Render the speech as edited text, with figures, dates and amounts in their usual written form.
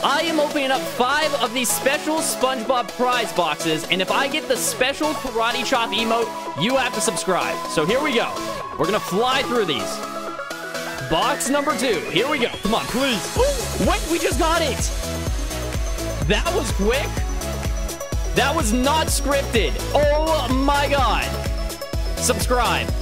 I am opening up 5 of these special SpongeBob prize boxes, and if I get the special Karate Chop emote, you have to subscribe. So here we go. We're gonna fly through these. Box number 2. Here we go. Come on, please. Ooh, wait, we just got it. That was quick. That was not scripted. Oh my God. Subscribe.